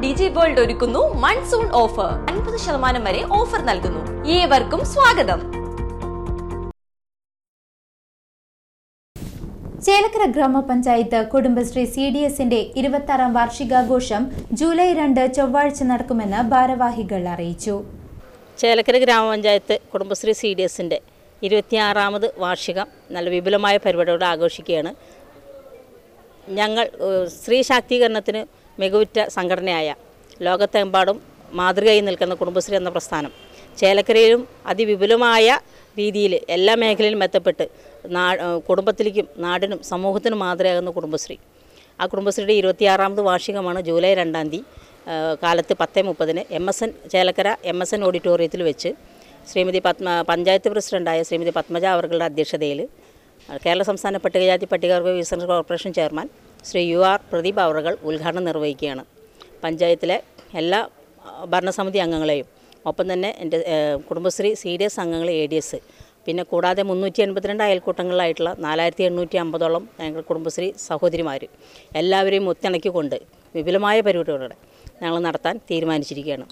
ഡിജി World ഒരുക്കുന്നു monsoon offer. 50% വരെ offer നൽകുന്നു. ഏവർക്കും സ്വാഗതം. ചേലക്കര ഗ്രാമപഞ്ചായത്ത് കുടുംബശ്രീ CDSന്റെ 26ാം വാർഷികാഘോഷം ജൂലൈ 2 ചൊവ്വാഴ്ച നടക്കുമെന്ന് ഭാരവാഹികൾ അറിയിച്ചു. ചേലക്കര ഗ്രാമപഞ്ചായത്ത് കുടുംബശ്രീ CDSന്റെ 26ാമത് വാർഷികം നല്ല വിപുലമായ പരിപാടിയോടെ ആഘോഷിക്കുകയാണ്. ഞങ്ങൾ സ്ത്രീ ശാക്തീകരണത്തിന് മികവുറ്റ സംഘടനയായ ലോകത്തെമ്പാടും മാതൃകയായി നിൽക്കുന്ന കുടുംബശ്രീ എന്ന പ്രസ്ഥാനം ചേലക്കരയിലും അതിവിപുലമായ രീതിയിൽ എല്ലാ മേഖലയിലും എത്തപ്പെട്ട് കുടുംബത്തിലേക്കും നാടിനും സമൂഹത്തിനും മാതൃകയാകുന്ന കുടുംബശ്രീ. ആ കുടുംബശ്രീയുടെ 26ാമത് വാർഷികമാണ് ജൂലൈ 2 കാലത്ത് 10:30 ചേലക്കര MSN ഓഡിറ്റോറിയത്തിൽ വെച്ച് ശ്രീമതി പഞ്ചായത്ത് പ്രസിഡൻ്റായ ശ്രീമതി പത്മജ അവരുടെ അധ്യക്ഷതയിൽ കേരള സംസ്ഥാന പട്ടികജാതി പട്ടികവർഗ വികസന corporation chairman Shri UR Pradeep അവർ ഉദ്ഘാടനം നിർവഹിക്കുകയാണ്. പഞ്ചായത്തിലെ എല്ലാ ഭരണസമിതി അംഗങ്ങളെയും ഒപ്പം തന്നെ എൻ്റെ കുടുംബശ്രീ CDS അംഗങ്ങൾ ADS പിന്നെ കൂടാതെ 382 അയൽക്കൂട്ടങ്ങളിലായിട്ടുള്ള 4850ഓളം ഞങ്ങൾ കുടുംബശ്രീ സഹോദരിമാർ എല്ലാവരെയും ഒത്തിണക്കിക്കൊണ്ട് വിപുലമായ പരിപാടികളോടെ ഞങ്ങൾ നടത്താൻ തീരുമാനിച്ചിരിക്കുകയാണ്.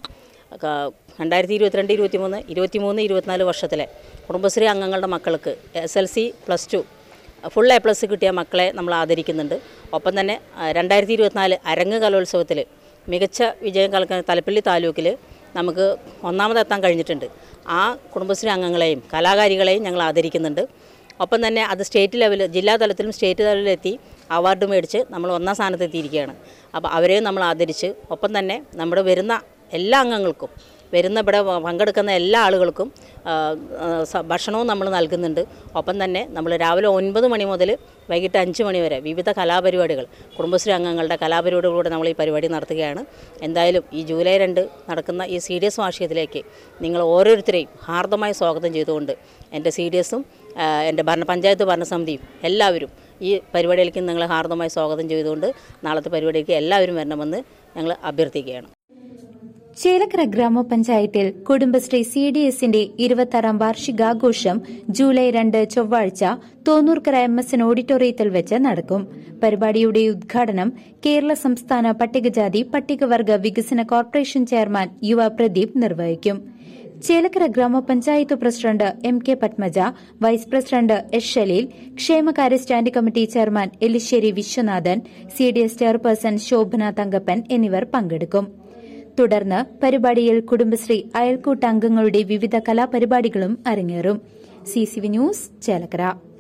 2022, 23, 24 വർഷത്തിലെ കുടുംബശ്രീ അംഗങ്ങളുടെ മക്കൾക്ക് SLC +2 ഫുൾ A+ കിട്ടിയ മക്കളെ നമ്മൾ ആദരിക്കുന്നുണ്ട്. ഒപ്പം തന്നെ 2024 അരങ്ങ് കലോത്സവത്തിൽ മികച്ച വിജയം കൽക്കുന്ന തലപ്പള്ളി താലൂക്കിൽ നമുക്ക് ഒന്നാമതെത്താൻ കഴിഞ്ഞിട്ടുണ്ട്. ആ കുടുംബശ്രീ അംഗങ്ങളെയും കലാകാരികളെയും ഞങ്ങൾ ആദരിക്കുന്നുണ്ട്. ഒപ്പം തന്നെ അത് സ്റ്റേറ്റ് ലെവലിൽ ജില്ലാ തലത്തിലും സ്റ്റേറ്റ് തലത്തിലെത്തി അവാർഡ് മേടിച്ച് നമ്മൾ 1ാം സ്ഥാനത്തെത്തിയിരിക്കുകയാണ്. അപ്പോൾ അവരെയും നമ്മൾ ആദരിച്ച് ഒപ്പം തന്നെ നമ്മുടെ വരുന്ന എല്ലാ അംഗങ്ങൾക്കും ഇവിടെ പങ്കെടുക്കുന്ന എല്ലാ ആളുകൾക്കും ഭക്ഷണവും നമ്മൾ നൽകുന്നുണ്ട്. ഒപ്പം തന്നെ നമ്മൾ രാവിലെ 9 മണി മുതൽ വൈകിട്ട് 5 മണി വരെ വിവിധ കലാപരിപാടികൾ കുടുംബശ്രീ അംഗങ്ങളുടെ കലാപരിപാടികളിലൂടെ നമ്മൾ ഈ പരിപാടി നടത്തുകയാണ്. എന്തായാലും ഈ ജൂലൈ 2 നടക്കുന്ന ഈ CDS വാർഷികത്തിലേക്ക് നിങ്ങൾ ഓരോരുത്തരെയും ഹാർദമായി സ്വാഗതം ചെയ്തുകൊണ്ട് എൻ്റെ CDSും എൻ്റെ പഞ്ചായത്ത് ഭരണസമിതിയും എല്ലാവരും ഈ പരിപാടിയിലേക്ക് നിങ്ങളെ ഹാർദമായി സ്വാഗതം ചെയ്തുകൊണ്ട് നാളത്തെ പരിപാടിക്ക് എല്ലാവരും വരണമെന്ന് ഞങ്ങൾ അഭ്യർത്ഥിക്കുകയാണ്. ചേലക്കര ഗ്രാമപഞ്ചായത്തിൽ കുടുംബശ്രീ CDSന്റെ 26ാം വാർഷികാഘോഷം ജൂലൈ 2 ചൊവ്വാഴ്ച തോന്നൂർക്കര MSN ഓഡിറ്റോറിയത്തിൽ വെച്ച് നടക്കും. പരിപാടിയുടെ ഉദ്ഘാടനം കേരള സംസ്ഥാന പട്ടികജാതി പട്ടികവർഗ വികസന കോർപ്പറേഷൻ ചെയർമാൻ UR പ്രദീപ് നിർവഹിക്കും. ചേലക്കര ഗ്രാമപഞ്ചായത്ത് president MK Padmaja, vice president S Shaleel, ക്ഷേമകാര്യ standing committee chairman Elissery Viswanathan, CDS chairperson Shobhana Thankappan എന്നിവർ പങ്കെടുക്കും. തുടർന്ന് പരിപാടിയിൽ കുടുംബശ്രീ അയൽക്കൂട്ട അംഗങ്ങളുടെ വിവിധ കലാപരിപാടികളും അരങ്ങേറും. CCV news Chelakkara.